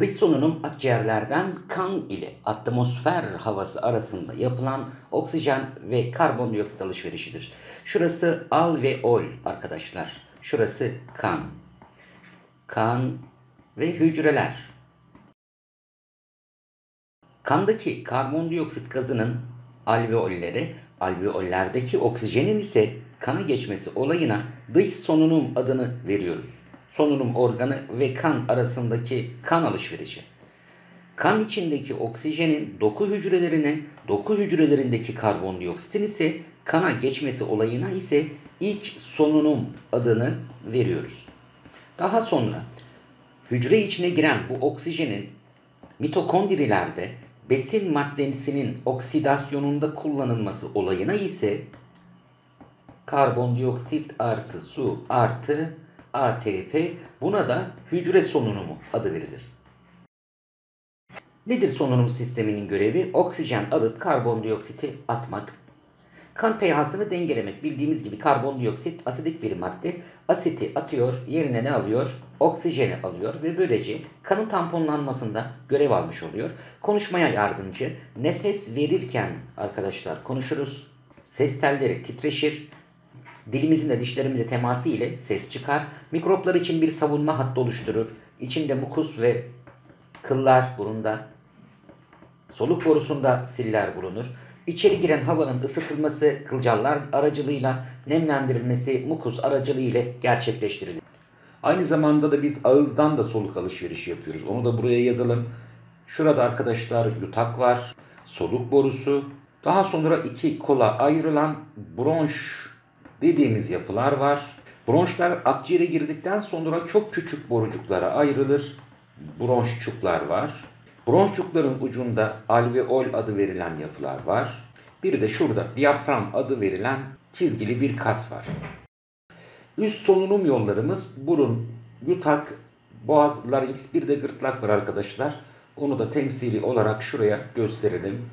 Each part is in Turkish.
Dış solunum akciğerlerden kan ile atmosfer havası arasında yapılan oksijen ve karbondioksit alışverişidir. Şurası alveol arkadaşlar. Şurası kan. Kan ve hücreler. Kandaki karbondioksit gazının alveolleri, alveollerdeki oksijenin ise kana geçmesi olayına dış solunum adını veriyoruz. Solunum organı ve kan arasındaki kan alışverişi. Kan içindeki oksijenin doku hücrelerine, doku hücrelerindeki karbondioksitin ise kana geçmesi olayına ise iç solunum adını veriyoruz. Daha sonra hücre içine giren bu oksijenin mitokondrilerde besin maddesinin oksidasyonunda kullanılması olayına ise karbondioksit artı su artı ATP, buna da hücre solunumu adı verilir. Nedir solunum sisteminin görevi? Oksijen alıp karbondioksiti atmak. Kan pH'sını dengelemek. Bildiğimiz gibi karbondioksit asidik bir madde. Asiti atıyor, yerine ne alıyor? Oksijeni alıyor ve böylece kanın tamponlanmasında görev almış oluyor. Konuşmaya yardımcı. Nefes verirken arkadaşlar konuşuruz. Ses telleri titreşir. Dilimizin de dişlerimize teması ile ses çıkar. Mikroplar için bir savunma hattı oluşturur. İçinde mukus ve kıllar burunda. Soluk borusunda siller bulunur. İçeri giren havanın ısıtılması kılcallar aracılığıyla, nemlendirilmesi mukus aracılığıyla gerçekleştirilir. Aynı zamanda da biz ağızdan da soluk alışverişi yapıyoruz. Onu da buraya yazalım. Şurada arkadaşlar yutak var, soluk borusu. Daha sonra iki kola ayrılan bronş dediğimiz yapılar var. Bronşlar akciğere girdikten sonra çok küçük borucuklara ayrılır. Bronşçuklar var. Bronşçukların ucunda alveol adı verilen yapılar var. Bir de şurada diyafram adı verilen çizgili bir kas var. Üst solunum yollarımız burun, yutak, boğaz, larynx, bir de gırtlak var arkadaşlar. Onu da temsili olarak şuraya gösterelim.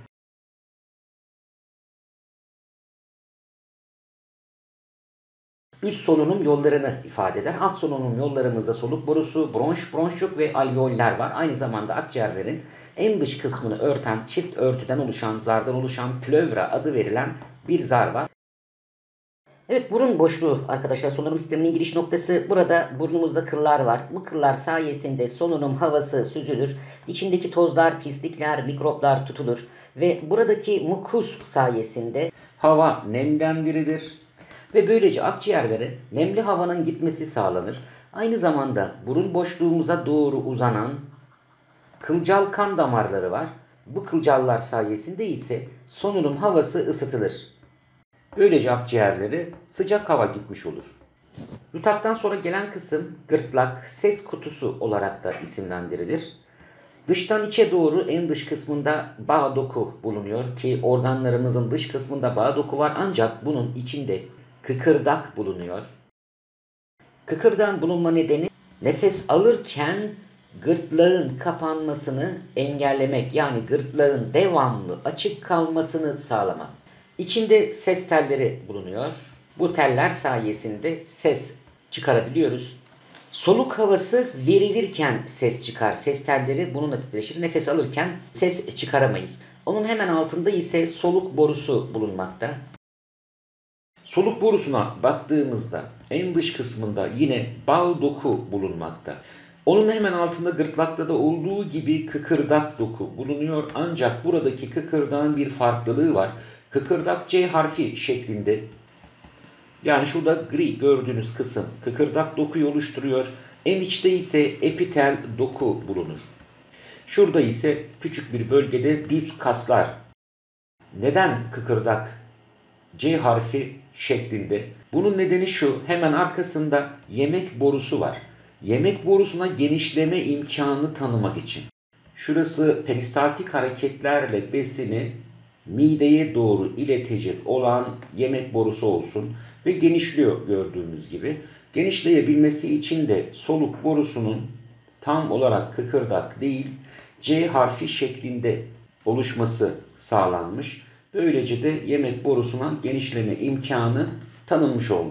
Üst solunum yollarını ifade eder. Alt solunum yollarımızda soluk borusu, bronş, bronşçuk ve alveoller var. Aynı zamanda akciğerlerin en dış kısmını örten, çift örtüden oluşan, zardan oluşan plövra adı verilen bir zar var. Evet, burun boşluğu arkadaşlar solunum sisteminin giriş noktası. Burada burnumuzda kıllar var. Bu kıllar sayesinde solunum havası süzülür. İçindeki tozlar, pislikler, mikroplar tutulur. Ve buradaki mukus sayesinde hava nemlendirilir. Ve böylece akciğerlere nemli havanın gitmesi sağlanır. Aynı zamanda burun boşluğumuza doğru uzanan kılcal kan damarları var. Bu kılcallar sayesinde ise solunum havası ısıtılır. Böylece akciğerlere sıcak hava gitmiş olur. Yutaktan sonra gelen kısım gırtlak, ses kutusu olarak da isimlendirilir. Dıştan içe doğru en dış kısmında bağ doku bulunuyor ki organlarımızın dış kısmında bağ doku var, ancak bunun içinde kıkırdak bulunuyor. Kıkırdağın bulunma nedeni nefes alırken gırtlağın kapanmasını engellemek, yani gırtlağın devamlı açık kalmasını sağlamak. İçinde ses telleri bulunuyor. Bu teller sayesinde ses çıkarabiliyoruz. Soluk havası verilirken ses çıkar. Ses telleri bununla titreşir. Nefes alırken ses çıkaramayız. Onun hemen altında ise soluk borusu bulunmakta. Soluk borusuna baktığımızda en dış kısmında yine bağ doku bulunmakta. Onun hemen altında gırtlakta da olduğu gibi kıkırdak doku bulunuyor. Ancak buradaki kıkırdağın bir farklılığı var. Kıkırdak C harfi şeklinde. Yani şurada gri gördüğünüz kısım kıkırdak dokuyu oluşturuyor. En içte ise epitel doku bulunur. Şurada ise küçük bir bölgede düz kaslar. Neden kıkırdak C harfi şeklinde? Bunun nedeni şu: hemen arkasında yemek borusu var. Yemek borusuna genişleme imkanı tanımak için. Şurası peristaltik hareketlerle besini mideye doğru iletecek olan yemek borusu olsun ve genişliyor gördüğümüz gibi. Genişleyebilmesi için de soluk borusunun tam olarak kıkırdak değil C harfi şeklinde oluşması sağlanmış. Böylece de yemek borusuna genişleme imkanı tanınmış oldu.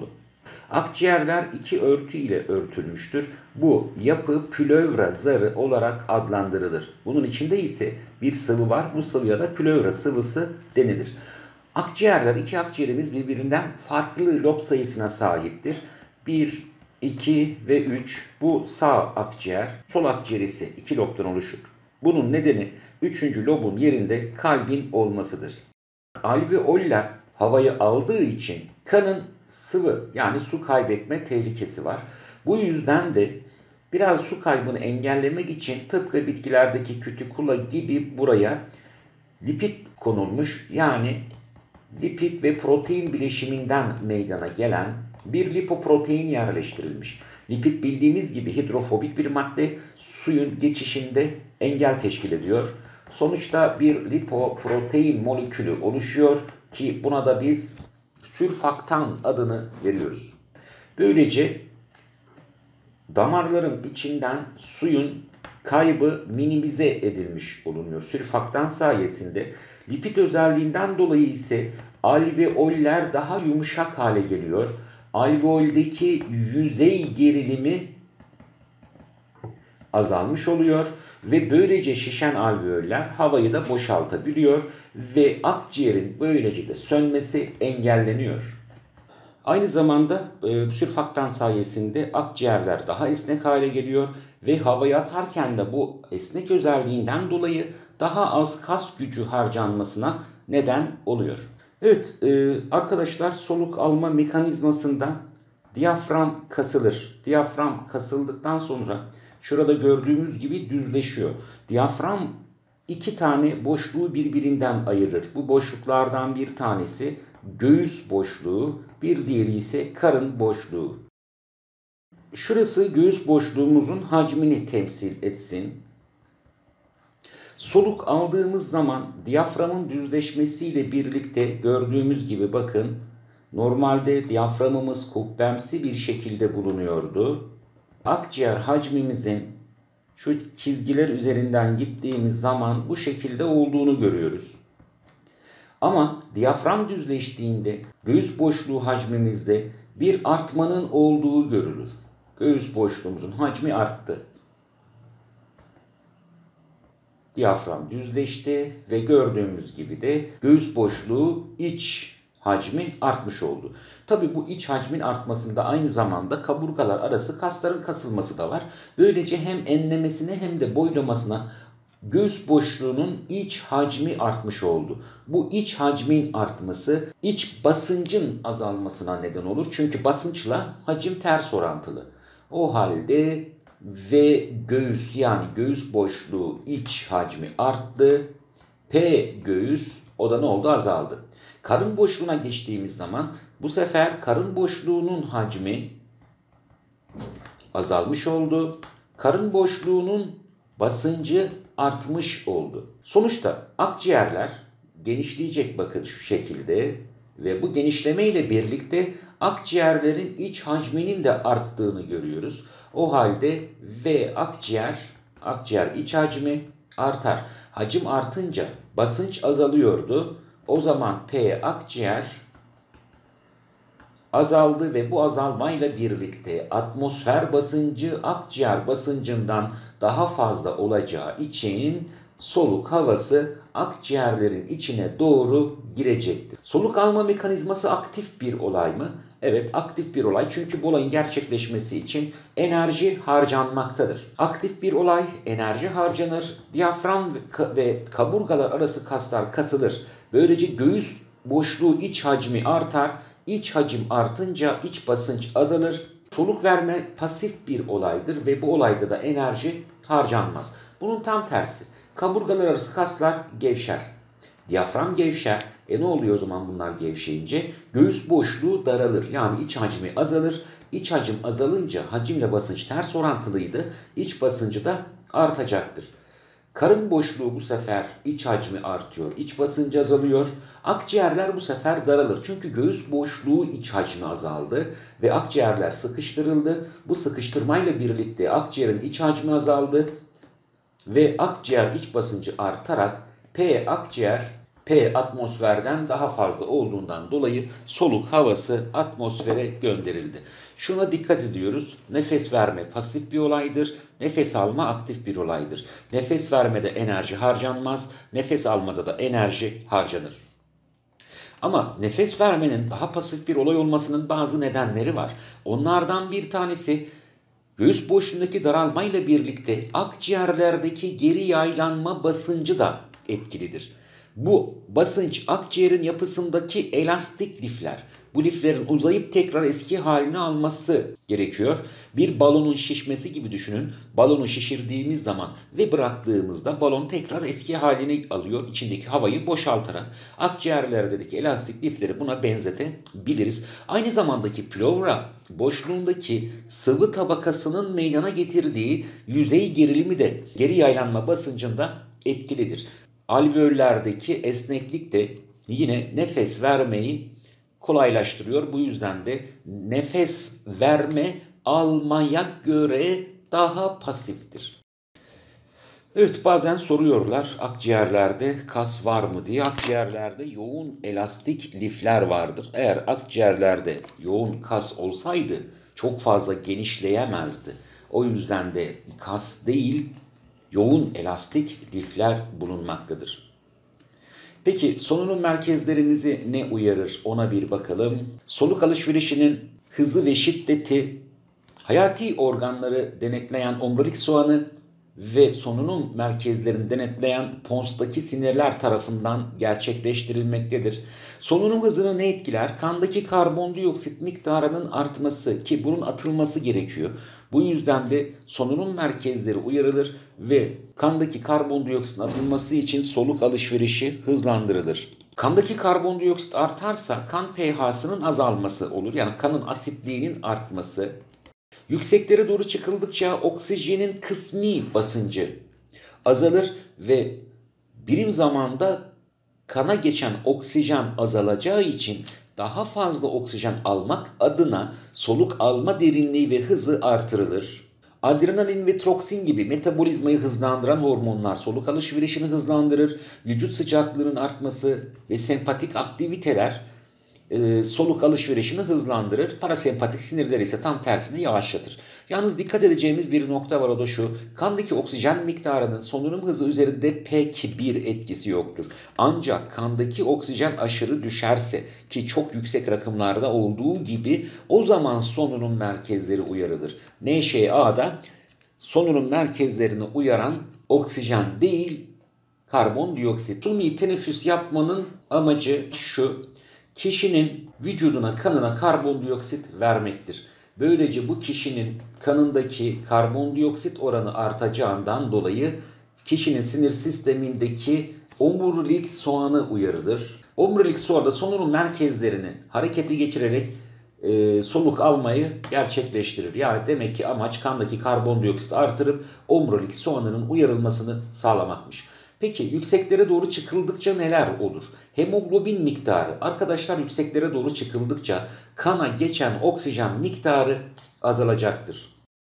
Akciğerler iki örtü ile örtülmüştür. Bu yapı plövra zarı olarak adlandırılır. Bunun içinde ise bir sıvı var. Bu sıvıya da plövra sıvısı denilir. Akciğerler, iki akciğerimiz birbirinden farklı lob sayısına sahiptir. 1, 2 ve 3. Bu sağ akciğer, sol akciğer ise 2 lobdan oluşur. Bunun nedeni 3. lobun yerinde kalbin olmasıdır. Alveoller havayı aldığı için kanın sıvı yani su kaybetme tehlikesi var. Bu yüzden de biraz su kaybını engellemek için tıpkı bitkilerdeki kütikula gibi buraya lipid konulmuş, yani lipid ve protein bileşiminden meydana gelen bir lipoprotein yerleştirilmiş. Lipid bildiğimiz gibi hidrofobik bir madde, suyun geçişinde engel teşkil ediyor. Sonuçta bir lipoprotein molekülü oluşuyor ki buna da biz sürfaktan adını veriyoruz. Böylece damarların içinden suyun kaybı minimize edilmiş olunuyor. Sürfaktan sayesinde lipid özelliğinden dolayı ise alveoller daha yumuşak hale geliyor. Alveoldeki yüzey gerilimi azalmış oluyor ve böylece şişen alveoller havayı da boşaltabiliyor ve akciğerin böylece de sönmesi engelleniyor. Aynı zamanda sürfaktan sayesinde akciğerler daha esnek hale geliyor ve havayı atarken de bu esnek özelliğinden dolayı daha az kas gücü harcanmasına neden oluyor. Evet arkadaşlar, soluk alma mekanizmasında diyafram kasılır. Diyafram kasıldıktan sonra şurada gördüğümüz gibi düzleşiyor. Diyafram iki tane boşluğu birbirinden ayırır. Bu boşluklardan bir tanesi göğüs boşluğu, bir diğeri ise karın boşluğu. Şurası göğüs boşluğumuzun hacmini temsil etsin. Soluk aldığımız zaman diyaframın düzleşmesiyle birlikte gördüğümüz gibi bakın, normalde diyaframımız kubbemsi bir şekilde bulunuyordu. Akciğer hacmimizin şu çizgiler üzerinden gittiğimiz zaman bu şekilde olduğunu görüyoruz. Ama diyafram düzleştiğinde göğüs boşluğu hacmimizde bir artmanın olduğu görülür. Göğüs boşluğumuzun hacmi arttı. Diyafram düzleşti ve gördüğümüz gibi de göğüs boşluğu iç hacmi artmış oldu. Tabii bu iç hacmin artmasında aynı zamanda kaburgalar arası kasların kasılması da var. Böylece hem enlemesine hem de boylamasına göğüs boşluğunun iç hacmi artmış oldu. Bu iç hacmin artması iç basıncın azalmasına neden olur. Çünkü basınçla hacim ters orantılı. O halde ve göğüs, yani göğüs boşluğu iç hacmi arttı. P göğüs, o da ne oldu? Azaldı. Karın boşluğuna geçtiğimiz zaman bu sefer karın boşluğunun hacmi azalmış oldu. Karın boşluğunun basıncı artmış oldu. Sonuçta akciğerler genişleyecek, bakın şu şekilde, ve bu genişleme ile birlikte akciğerlerin iç hacminin de arttığını görüyoruz. O halde V akciğer iç hacmi artar. Hacim artınca basınç azalıyordu. O zaman P akciğer azaldı ve bu azalmayla birlikte atmosfer basıncı akciğer basıncından daha fazla olacağı için soluk havası akciğerlerin içine doğru girecektir. Soluk alma mekanizması aktif bir olay mı? Evet, aktif bir olay, çünkü bu olayın gerçekleşmesi için enerji harcanmaktadır. Aktif bir olay, enerji harcanır, diyafram ve kaburgalar arası kaslar katılır. Böylece göğüs boşluğu iç hacmi artar. İç hacim artınca iç basınç azalır. Soluk verme pasif bir olaydır ve bu olayda da enerji harcanmaz. Bunun tam tersi. Kaburgalar arası kaslar gevşer. Diyafram gevşer. Ne oluyor o zaman bunlar gevşeyince? Göğüs boşluğu daralır. Yani iç hacmi azalır. İç hacim azalınca hacimle basınç ters orantılıydı. İç basıncı da artacaktır. Karın boşluğu bu sefer iç hacmi artıyor, iç basıncı azalıyor. Akciğerler bu sefer daralır. Çünkü göğüs boşluğu iç hacmi azaldı ve akciğerler sıkıştırıldı. Bu sıkıştırmayla birlikte akciğerin iç hacmi azaldı ve akciğer iç basıncı artarak P akciğer P atmosferden daha fazla olduğundan dolayı soluk havası atmosfere gönderildi. Şuna dikkat ediyoruz. Nefes verme pasif bir olaydır. Nefes alma aktif bir olaydır. Nefes vermede enerji harcanmaz. Nefes almada da enerji harcanır. Ama nefes vermenin daha pasif bir olay olmasının bazı nedenleri var. Onlardan bir tanesi göğüs boşluğundaki daralmayla birlikte akciğerlerdeki geri yaylanma basıncı da etkilidir. Bu basınç akciğerin yapısındaki elastik lifler. Bu liflerin uzayıp tekrar eski halini alması gerekiyor. Bir balonun şişmesi gibi düşünün. Balonu şişirdiğimiz zaman ve bıraktığımızda balon tekrar eski halini alıyor. İçindeki havayı boşaltarak akciğerlerdeki elastik lifleri buna benzetebiliriz. Aynı zamandaki pleura boşluğundaki sıvı tabakasının meydana getirdiği yüzey gerilimi de geri yaylanma basıncında etkilidir. Alveollerdeki esneklik de yine nefes vermeyi kolaylaştırıyor. Bu yüzden de nefes verme almaya göre daha pasiftir. Evet, bazen soruyorlar akciğerlerde kas var mı diye. Akciğerlerde yoğun elastik lifler vardır. Eğer akciğerlerde yoğun kas olsaydı çok fazla genişleyemezdi. O yüzden de kas değil, yoğun elastik lifler bulunmaktadır. Peki solunum merkezlerimizi ne uyarır ona bir bakalım. Soluk alışverişinin hızı ve şiddeti, hayati organları denetleyen omurilik soğanı ve solunum merkezlerini denetleyen pons'taki sinirler tarafından gerçekleştirilmektedir. Solunum hızını ne etkiler? Kandaki karbondioksit miktarının artması, ki bunun atılması gerekiyor. Bu yüzden de solunum merkezleri uyarılır ve kandaki karbondioksitin atılması için soluk alışverişi hızlandırılır. Kandaki karbondioksit artarsa kan pH'sının azalması olur. Yani kanın asitliğinin artması. Yükseklere doğru çıkıldıkça oksijenin kısmi basıncı azalır ve birim zamanda kana geçen oksijen azalacağı için daha fazla oksijen almak adına soluk alma derinliği ve hızı artırılır. Adrenalin ve troksin gibi metabolizmayı hızlandıran hormonlar soluk alışverişini hızlandırır. Vücut sıcaklığının artması ve sempatik aktiviteler soluk alışverişini hızlandırır. Parasempatik sinirleri ise tam tersine yavaşlatır. Yalnız dikkat edeceğimiz bir nokta var, o da şu. Kandaki oksijen miktarının solunum hızı üzerinde pek bir etkisi yoktur. Ancak kandaki oksijen aşırı düşerse, ki çok yüksek rakımlarda olduğu gibi, o zaman solunum merkezleri uyarılır. NŞA'da solunum merkezlerini uyaran oksijen değil, karbondioksit. Suni teneffüs yapmanın amacı şu: kişinin vücuduna, kanına karbondioksit vermektir. Böylece bu kişinin kanındaki karbondioksit oranı artacağından dolayı kişinin sinir sistemindeki omurilik soğanı uyarılır. Omurilik soğanı da solunum merkezlerini harekete geçirerek soluk almayı gerçekleştirir. Yani demek ki amaç kandaki karbondioksit artırıp omurilik soğanının uyarılmasını sağlamakmış. Peki yükseklere doğru çıkıldıkça neler olur? Hemoglobin miktarı. Arkadaşlar, yükseklere doğru çıkıldıkça kana geçen oksijen miktarı azalacaktır.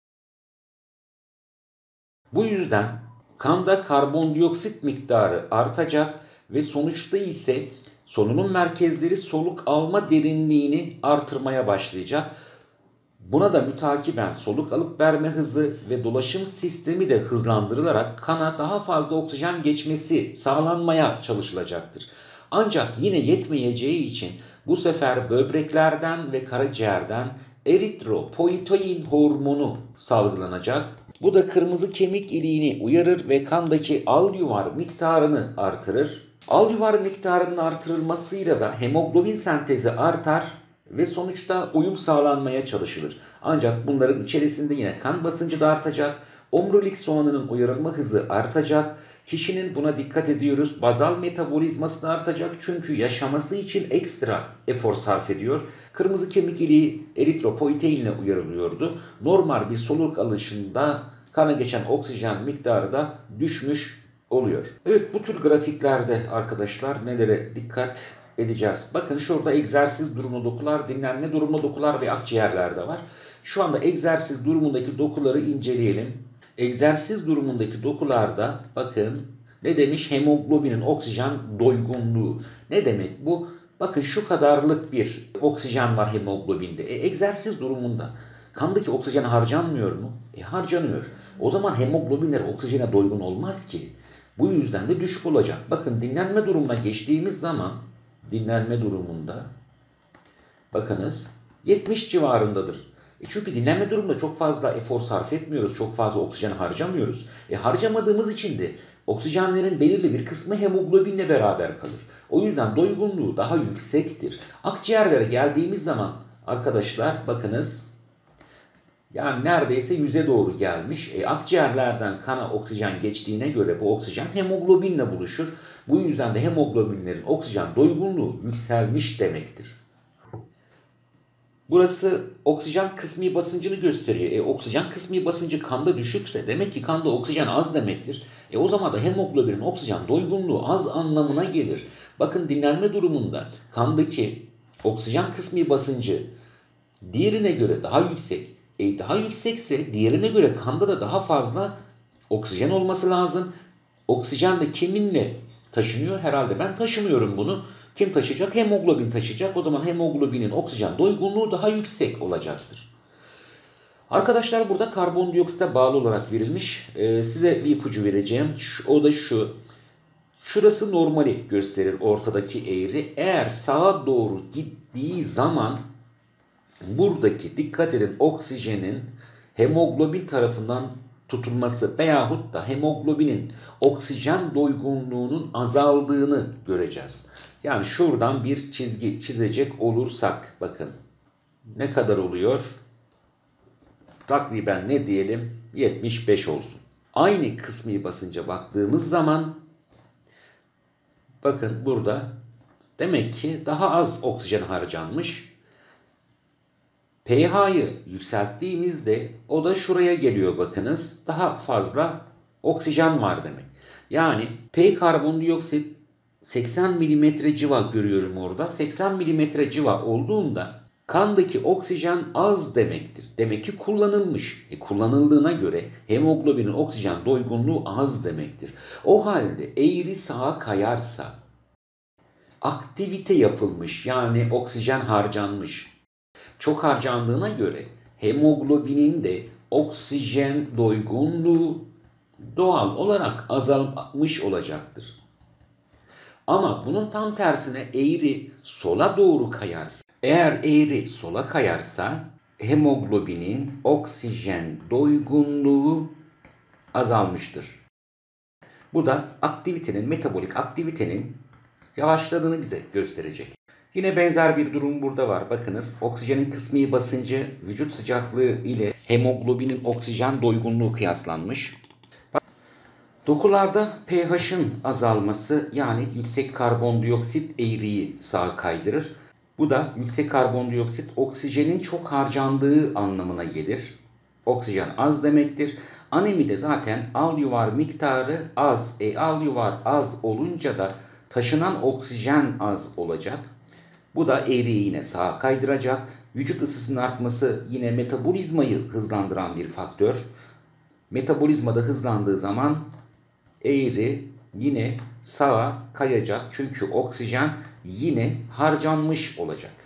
Bu yüzden kanda karbondioksit miktarı artacak ve sonuçta ise solunum merkezleri soluk alma derinliğini artırmaya başlayacak. Buna da mütakiben soluk alıp verme hızı ve dolaşım sistemi de hızlandırılarak kana daha fazla oksijen geçmesi sağlanmaya çalışılacaktır. Ancak yine yetmeyeceği için bu sefer böbreklerden ve karaciğerden eritropoietin hormonu salgılanacak. Bu da kırmızı kemik iliğini uyarır ve kandaki alüvar miktarını artırır. Alüvar miktarının artırılmasıyla da hemoglobin sentezi artar ve sonuçta uyum sağlanmaya çalışılır. Ancak bunların içerisinde yine kan basıncı da artacak, omurilik soğanının uyarılma hızı artacak, kişinin, buna dikkat ediyoruz, bazal metabolizması da artacak çünkü yaşaması için ekstra efor sarf ediyor. Kırmızı kemik iliği eritropoietinle uyarılıyordu. Normal bir soluk alışında kana geçen oksijen miktarı da düşmüş oluyor. Evet, bu tür grafiklerde arkadaşlar nelere dikkat edeceğiz? Bakın şurada egzersiz durumlu dokular, dinlenme durumlu dokular ve akciğerlerde var. Şu anda egzersiz durumundaki dokuları inceleyelim. Egzersiz durumundaki dokularda bakın Ne demiş? Hemoglobinin oksijen doygunluğu. Ne demek bu? Bakın şu kadarlık bir oksijen var hemoglobinde. Egzersiz durumunda kandaki oksijen harcanmıyor mu? Harcanıyor. O zaman hemoglobinler oksijene doygun olmaz ki. Bu yüzden de düşük olacak. Bakın dinlenme durumuna geçtiğimiz zaman dinlenme durumunda bakınız 70 civarındadır. Çünkü dinlenme durumunda çok fazla efor sarf etmiyoruz. Çok fazla oksijen harcamıyoruz. Harcamadığımız için de oksijenlerin belirli bir kısmı hemoglobinle beraber kalır. O yüzden doygunluğu daha yüksektir. Akciğerlere geldiğimiz zaman arkadaşlar bakınız yani neredeyse 100'e doğru gelmiş. Akciğerlerden kana oksijen geçtiğine göre bu oksijen hemoglobinle buluşur. Bu yüzden de hemoglobinlerin oksijen doygunluğu yükselmiş demektir. Burası oksijen kısmi basıncını gösteriyor. Oksijen kısmi basıncı kanda düşükse demek ki kanda oksijen az demektir. O zaman da hemoglobinin oksijen doygunluğu az anlamına gelir. Bakın dinlenme durumunda kandaki oksijen kısmi basıncı diğerine göre daha yüksek. Daha yüksekse diğerine göre kanda da daha fazla oksijen olması lazım. Oksijen de kiminle taşınıyor? Herhalde ben taşımıyorum bunu. Kim taşıyacak? Hemoglobin taşıyacak. O zaman hemoglobinin oksijen doygunluğu daha yüksek olacaktır. Arkadaşlar burada karbondioksite bağlı olarak verilmiş. Size bir ipucu vereceğim. O da şu. Şurası normali gösterir ortadaki eğri. Eğer sağa doğru gittiği zaman buradaki dikkat edin oksijenin hemoglobin tarafından tutulması veyahut da hemoglobinin oksijen doygunluğunun azaldığını göreceğiz. Yani şuradan bir çizgi çizecek olursak bakın ne kadar oluyor? Takriben ne diyelim? 75 olsun. Aynı kısmi basınca baktığımız zaman bakın burada demek ki daha az oksijen harcanmış. pH'yı yükselttiğimizde o da şuraya geliyor bakınız. Daha fazla oksijen var demek. Yani P karbondioksit 80 mm civa görüyorum orada. 80 mm civa olduğunda kandaki oksijen az demektir. Demek ki kullanılmış. Kullanıldığına göre hemoglobinin oksijen doygunluğu az demektir. O halde eğri sağa kayarsa aktivite yapılmış yani oksijen harcanmış. Çok harcandığına göre hemoglobinin de oksijen doygunluğu doğal olarak azalmış olacaktır. Ama bunun tam tersine eğri sola doğru kayarsa, eğer eğri sola kayarsa hemoglobinin oksijen doygunluğu azalmıştır. Bu da aktivitenin, metabolik aktivitenin yavaşladığını bize gösterecek. Yine benzer bir durum burada var. Bakınız oksijenin kısmi basıncı vücut sıcaklığı ile hemoglobinin oksijen doygunluğu kıyaslanmış. Dokularda pH'ın azalması yani yüksek karbondioksit eğriyi sağa kaydırır. Bu da yüksek karbondioksit oksijenin çok harcandığı anlamına gelir. Oksijen az demektir. Anemide zaten alüvar miktarı az. Alüvar az olunca da taşınan oksijen az olacak. Bu da eğriyi yine sağa kaydıracak. Vücut ısısının artması yine metabolizmayı hızlandıran bir faktör. Metabolizmada hızlandığı zaman eğri yine sağa kayacak. Çünkü oksijen yine harcanmış olacak.